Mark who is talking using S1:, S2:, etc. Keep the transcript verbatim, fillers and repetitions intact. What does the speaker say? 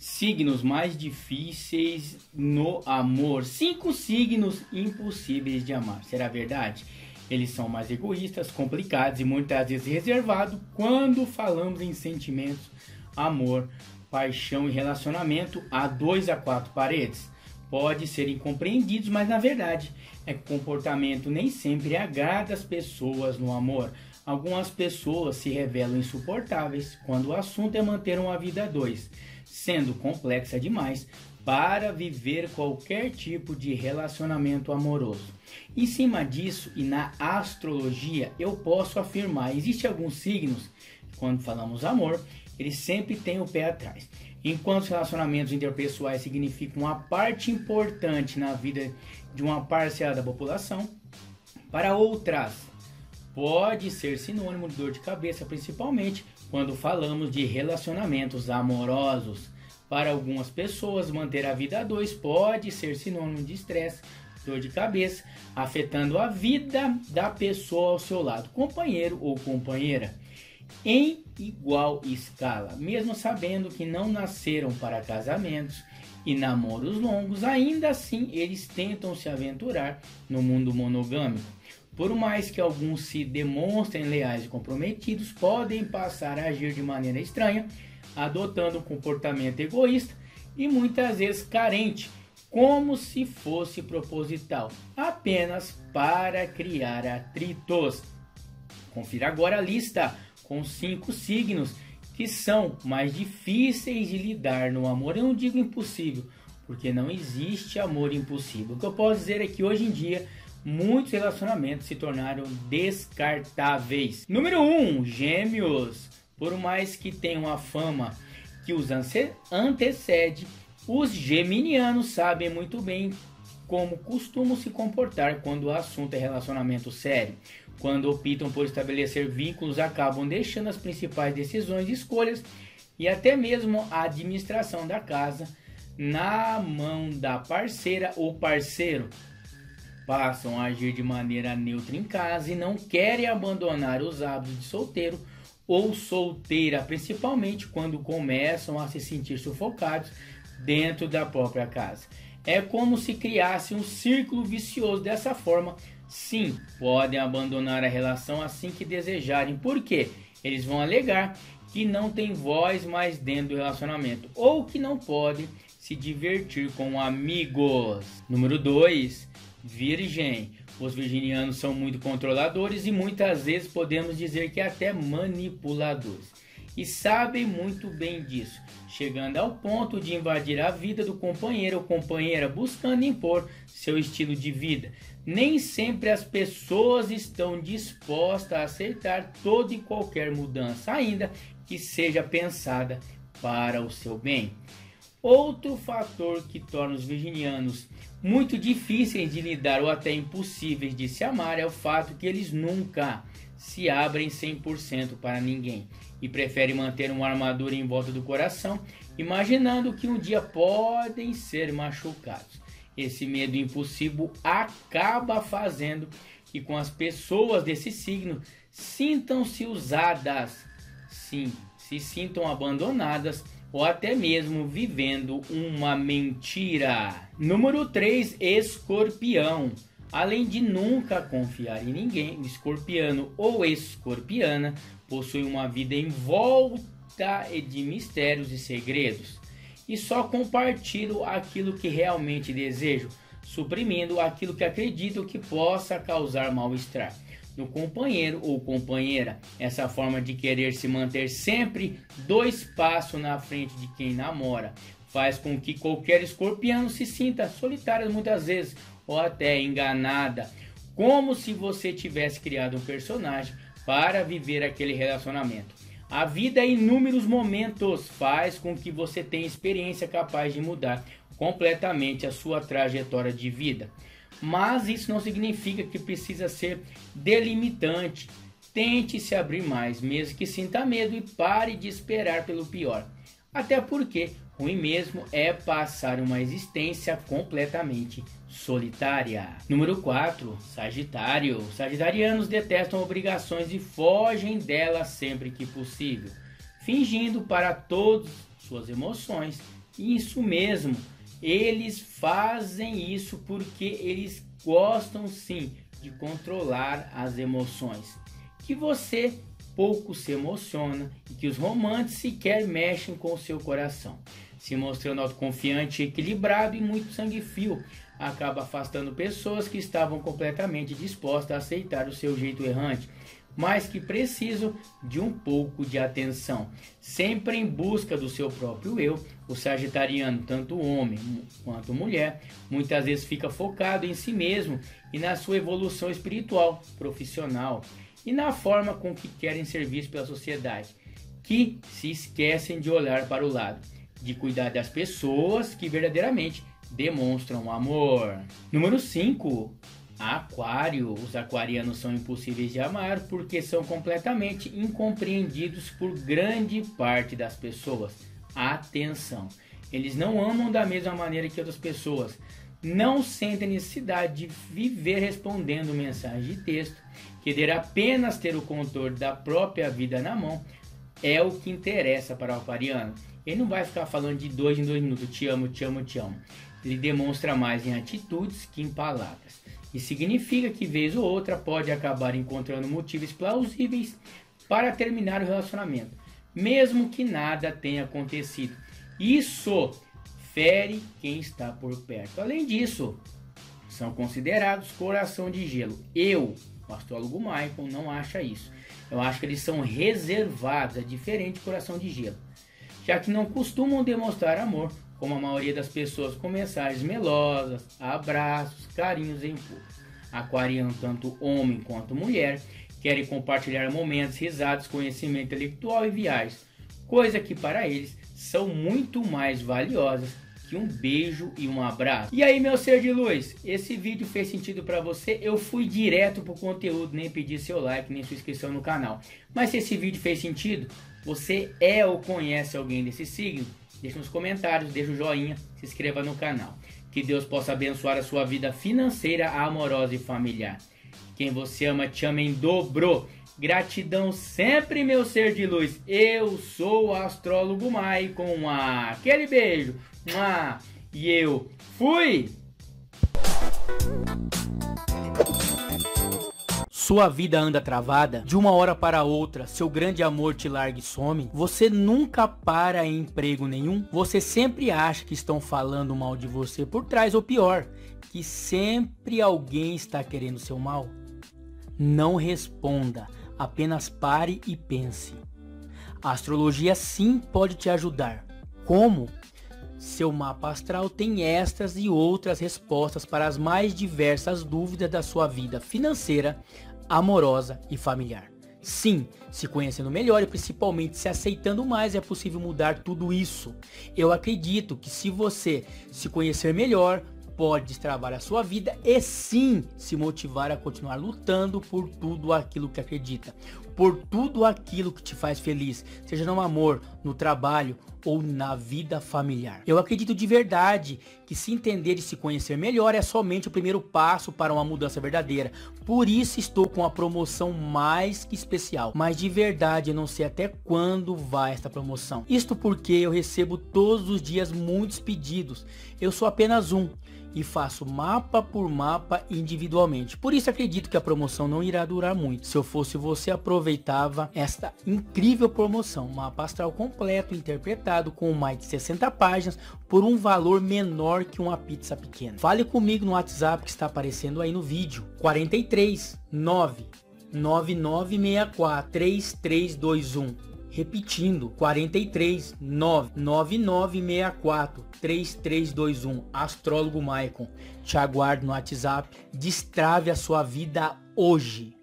S1: Signos mais difíceis no amor. Cinco signos impossíveis de amar. Será verdade? Eles são mais egoístas, complicados e muitas vezes reservados quando falamos em sentimentos, amor, paixão e relacionamento a dois a quatro paredes. Pode ser incompreendidos, mas na verdade é que o comportamento nem sempre agrada as pessoas no amor. Algumas pessoas se revelam insuportáveis quando o assunto é manter uma vida a dois, sendo complexa demais para viver qualquer tipo de relacionamento amoroso. Em cima disso e na astrologia, eu posso afirmar, existem alguns signos, quando falamos amor, eles sempre têm o pé atrás. Enquanto os relacionamentos interpessoais significam uma parte importante na vida de uma parcela da população, para outras pode ser sinônimo de dor de cabeça, principalmente quando falamos de relacionamentos amorosos. Para algumas pessoas, manter a vida a dois pode ser sinônimo de estresse, dor de cabeça, afetando a vida da pessoa ao seu lado, companheiro ou companheira, em igual escala. Mesmo sabendo que não nasceram para casamentos e namoros longos, ainda assim eles tentam se aventurar no mundo monogâmico. Por mais que alguns se demonstrem leais e comprometidos, podem passar a agir de maneira estranha, adotando um comportamento egoísta e muitas vezes carente, como se fosse proposital, apenas para criar atritos. Confira agora a lista com cinco signos que são mais difíceis de lidar no amor. Eu não digo impossível, porque não existe amor impossível. O que eu posso dizer é que hoje em dia muitos relacionamentos se tornaram descartáveis. Número um, Gêmeos. Por mais que tenham a fama que os antecede, os geminianos sabem muito bem como costumam se comportar quando o assunto é relacionamento sério. Quando optam por estabelecer vínculos, acabam deixando as principais decisões e escolhas e até mesmo a administração da casa na mão da parceira ou parceiro. Passam a agir de maneira neutra em casa e não querem abandonar os hábitos de solteiro ou solteira, principalmente quando começam a se sentir sufocados dentro da própria casa. É como se criasse um círculo vicioso. Dessa forma, sim, podem abandonar a relação assim que desejarem. Por quê? Eles vão alegar que não tem voz mais dentro do relacionamento ou que não podem se divertir com amigos. Número dois, Virgem. Os virginianos são muito controladores e muitas vezes podemos dizer que até manipuladores. E sabem muito bem disso, chegando ao ponto de invadir a vida do companheiro ou companheira, buscando impor seu estilo de vida. Nem sempre as pessoas estão dispostas a aceitar toda e qualquer mudança, ainda que seja pensada para o seu bem. Outro fator que torna os virginianos muito difíceis de lidar ou até impossíveis de se amar é o fato que eles nunca se abrem cem por cento para ninguém e preferem manter uma armadura em volta do coração, imaginando que um dia podem ser machucados. Esse medo impossível acaba fazendo que com as pessoas desse signo sintam-se usadas, sim, se sintam abandonadas ou até mesmo vivendo uma mentira. Número três, Escorpião. Além de nunca confiar em ninguém, o escorpiano ou escorpiana possui uma vida envolta de mistérios e segredos e só compartilham aquilo que realmente desejam, suprimindo aquilo que acreditam que possa causar mal-estar no companheiro ou companheira. Essa forma de querer se manter sempre dois passos na frente de quem namora faz com que qualquer escorpiano se sinta solitário muitas vezes ou até enganada, como se você tivesse criado um personagem para viver aquele relacionamento. A vida em inúmeros momentos faz com que você tenha experiência capaz de mudar completamente a sua trajetória de vida. Mas isso não significa que precisa ser delimitante. Tente se abrir mais, mesmo que sinta medo, e pare de esperar pelo pior. Até porque ruim mesmo é passar uma existência completamente solitária. Número quatro, Sagitário. Sagitarianos detestam obrigações e fogem delas sempre que possível, fingindo para todos suas emoções. Isso mesmo, eles fazem isso porque eles gostam sim de controlar as emoções. Que você pouco se emociona e que os romances sequer mexem com o seu coração. Se mostrando autoconfiante, equilibrado e muito sangue frio, acaba afastando pessoas que estavam completamente dispostas a aceitar o seu jeito errante, mas que precisam de um pouco de atenção. Sempre em busca do seu próprio eu, o sagitariano, tanto homem quanto mulher, muitas vezes fica focado em si mesmo e na sua evolução espiritual, profissional e na forma com que querem ser vistos pela sociedade, que se esquecem de olhar para o lado, de cuidar das pessoas que verdadeiramente demonstram amor. Número cinco. Aquário. Os aquarianos são impossíveis de amar porque são completamente incompreendidos por grande parte das pessoas. Atenção! Eles não amam da mesma maneira que outras pessoas. Não sentem necessidade de viver respondendo mensagem de texto. Querer apenas ter o controle da própria vida na mão é o que interessa para o aquariano. Ele não vai ficar falando de dois em dois minutos, te amo, te amo, te amo. Ele demonstra mais em atitudes que em palavras. E significa que vez ou outra pode acabar encontrando motivos plausíveis para terminar o relacionamento, mesmo que nada tenha acontecido. Isso fere quem está por perto. Além disso, são considerados coração de gelo. Eu, o astrólogo Michael, não acho isso. Eu acho que eles são reservados, é diferente de coração de gelo, já que não costumam demonstrar amor, como a maioria das pessoas, com mensagens melosas, abraços, carinhos e empurros. Aquariano, tanto homem quanto mulher, querem compartilhar momentos, risadas, conhecimento intelectual e viagens, coisa que para eles são muito mais valiosas que um beijo e um abraço. E aí, meu ser de luz, esse vídeo fez sentido para você? Eu fui direto pro conteúdo, nem pedi seu like, nem sua inscrição no canal. Mas se esse vídeo fez sentido, você é ou conhece alguém desse signo? Deixe nos comentários, deixa o joinha, se inscreva no canal. Que Deus possa abençoar a sua vida financeira, amorosa e familiar. Quem você ama, te ama em dobro. Gratidão sempre, meu ser de luz. Eu sou o astrólogo Maicon. Aquele beijo. E eu fui! Sua vida anda travada? De uma hora para outra, seu grande amor te larga e some? Você nunca para em emprego nenhum? Você sempre acha que estão falando mal de você por trás, ou pior, que sempre alguém está querendo seu mal? Não responda, apenas pare e pense. A astrologia sim pode te ajudar. Como? Seu mapa astral tem estas e outras respostas para as mais diversas dúvidas da sua vida financeira, amorosa e familiar. Sim, se conhecendo melhor e principalmente se aceitando mais, é possível mudar tudo isso. Eu acredito que se você se conhecer melhor, pode destravar a sua vida e sim se motivar a continuar lutando por tudo aquilo que acredita, por tudo aquilo que te faz feliz, seja no amor, no trabalho ou na vida familiar. Eu acredito de verdade que se entender e se conhecer melhor é somente o primeiro passo para uma mudança verdadeira. Por isso estou com a promoção mais que especial. Mas de verdade eu não sei até quando vai esta promoção. Isto porque eu recebo todos os dias muitos pedidos. Eu sou apenas um e faço mapa por mapa individualmente. Por isso acredito que a promoção não irá durar muito. Se eu fosse você, aproveitava esta incrível promoção. Mapa astral completo, interpretado com mais de sessenta páginas por um valor menor que uma pizza pequena. Fale comigo no WhatsApp que está aparecendo aí no vídeo. quarenta e três, nove, nove nove seis quatro, três três dois um. Repetindo, quarenta e três, nove, nove nove seis quatro, três três dois um. Astrólogo Maicon. Te aguardo no WhatsApp. Destrave a sua vida hoje.